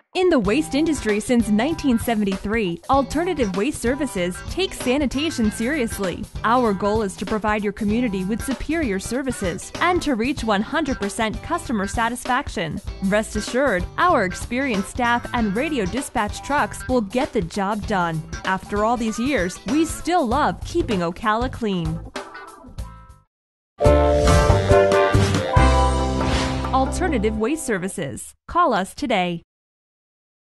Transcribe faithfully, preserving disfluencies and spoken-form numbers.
In the waste industry since nineteen seventy-three, Alternative Waste Services takes sanitation seriously. Our goal is to provide your community with superior services and to reach one hundred percent customer satisfaction. Rest assured, our experienced staff and radio dispatch trucks will get the job done. After all these years, we still love keeping Ocala clean. Alternative Waste Services. Call us today.